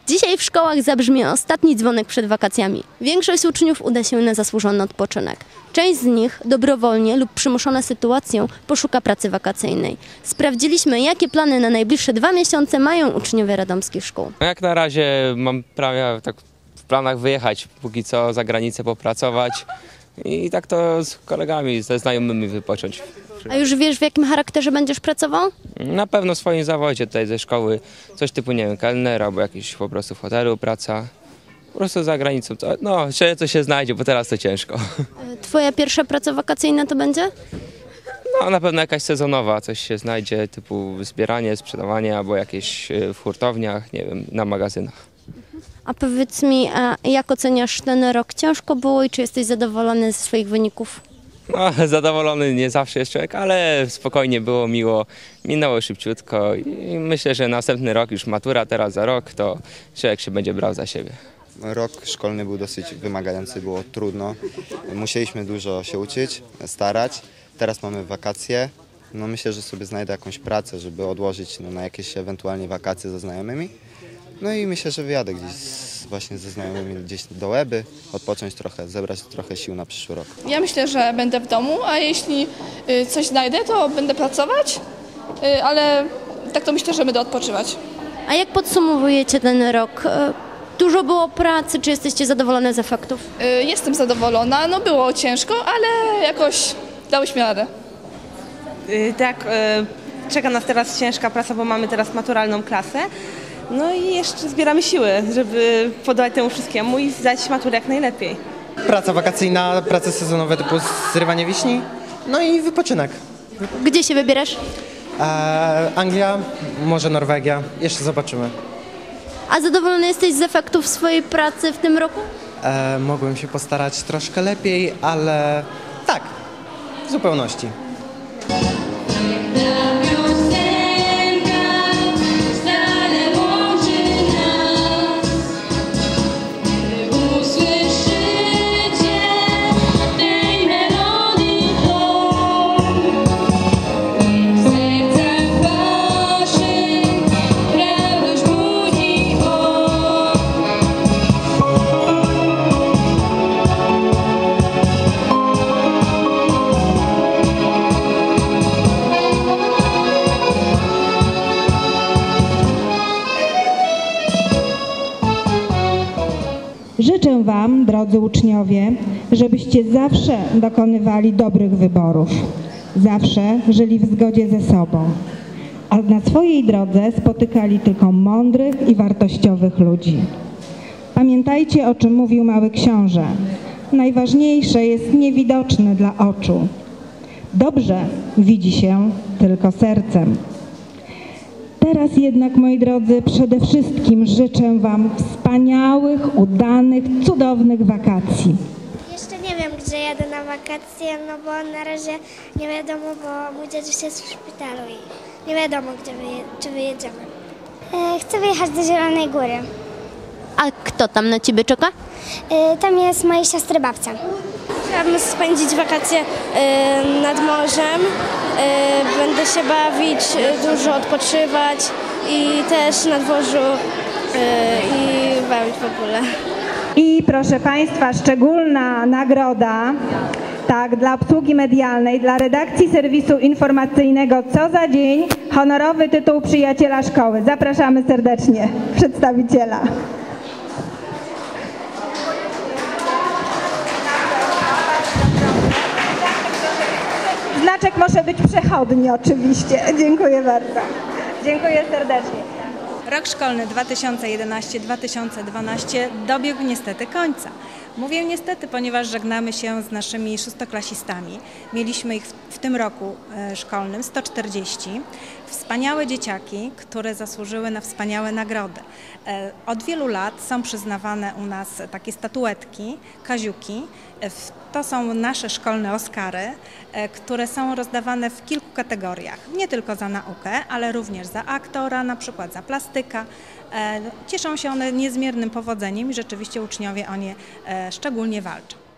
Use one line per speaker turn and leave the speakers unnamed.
Dzisiaj w szkołach zabrzmi ostatni dzwonek przed wakacjami. Większość uczniów uda się na zasłużony odpoczynek. Część z nich dobrowolnie lub przymuszona sytuacją poszuka pracy wakacyjnej. Sprawdziliśmy, jakie plany na najbliższe 2 miesiące mają uczniowie radomskich szkół.
No jak na razie mam prawie tak w planach wyjechać póki co za granicę, popracować i tak to z kolegami, ze znajomymi wypocząć.
A już wiesz, w jakim charakterze będziesz pracował?
Na pewno w swoim zawodzie tutaj ze szkoły, coś typu, nie wiem, kelner albo jakiś po prostu w hotelu praca. Po prostu za granicą, no, co się znajdzie, bo teraz to ciężko.
Twoja pierwsza praca wakacyjna to będzie?
No, na pewno jakaś sezonowa, coś się znajdzie, typu zbieranie, sprzedawanie albo jakieś w hurtowniach, nie wiem, na magazynach.
A powiedz mi, jak oceniasz ten rok? Ciężko było i czy jesteś zadowolony ze swoich wyników?
No, zadowolony nie zawsze jest człowiek, ale spokojnie było, miło, minęło szybciutko i myślę, że następny rok, już matura teraz za rok, to człowiek się będzie brał za siebie.
Rok szkolny był dosyć wymagający, było trudno. Musieliśmy dużo się uczyć, starać. Teraz mamy wakacje. No myślę, że sobie znajdę jakąś pracę, żeby odłożyć na jakieś ewentualnie wakacje ze znajomymi. No i myślę, że wyjadę gdzieś właśnie ze znajomymi gdzieś do Łeby, odpocząć trochę, zebrać trochę sił na przyszły rok.
Ja myślę, że będę w domu, a jeśli coś znajdę, to będę pracować, ale tak to myślę, że będę odpoczywać.
A jak podsumowujecie ten rok? Dużo było pracy, czy jesteście zadowolone z efektów?
Jestem zadowolona, no było ciężko, ale jakoś dałyśmy radę.
Tak, czeka nas teraz ciężka praca, bo mamy teraz maturalną klasę. No i jeszcze zbieramy siły, żeby podołać temu wszystkiemu i zdać maturę jak najlepiej.
Praca wakacyjna, prace sezonowe typu zrywanie wiśni, no i wypoczynek.
Gdzie się wybierasz?
Anglia, może Norwegia, jeszcze zobaczymy.
A zadowolony jesteś z efektów swojej pracy w tym roku?
Mogłem się postarać troszkę lepiej, ale tak, w zupełności.
Życzę Wam, drodzy uczniowie, żebyście zawsze dokonywali dobrych wyborów, zawsze żyli w zgodzie ze sobą, a na swojej drodze spotykali tylko mądrych i wartościowych ludzi. Pamiętajcie, o czym mówił mały książę. Najważniejsze jest niewidoczne dla oczu. Dobrze widzi się tylko sercem. Teraz jednak, moi drodzy, przede wszystkim życzę Wam wspaniałych, udanych, cudownych wakacji.
Jeszcze nie wiem, gdzie jadę na wakacje, no bo na razie nie wiadomo, bo mój dziaduś jest w szpitalu i nie wiadomo, czy wyjedziemy. Chcę wyjechać do Zielonej Góry.
A kto tam na ciebie czeka?
Tam jest mojej siostry babcia.
Chciałabym spędzić wakacje nad morzem, będę się bawić, dużo odpoczywać i też na dworzu i bawić w ogóle.
I proszę Państwa, szczególna nagroda, tak, dla obsługi medialnej, dla redakcji serwisu informacyjnego Co za dzień, honorowy tytuł przyjaciela szkoły. Zapraszamy serdecznie przedstawiciela. Znaczek może być przechodni oczywiście. Dziękuję bardzo. Dziękuję serdecznie.
Rok szkolny 2011-2012 dobiegł niestety końca. Mówię niestety, ponieważ żegnamy się z naszymi szóstoklasistami. Mieliśmy ich w tym roku szkolnym 140. Wspaniałe dzieciaki, które zasłużyły na wspaniałe nagrody. Od wielu lat są przyznawane u nas takie statuetki, kaziuki. To są nasze szkolne Oscary, które są rozdawane w kilku kategoriach. Nie tylko za naukę, ale również za aktora, na przykład za plastyka. Cieszą się one niezmiernym powodzeniem i rzeczywiście uczniowie o nie szczególnie walczą.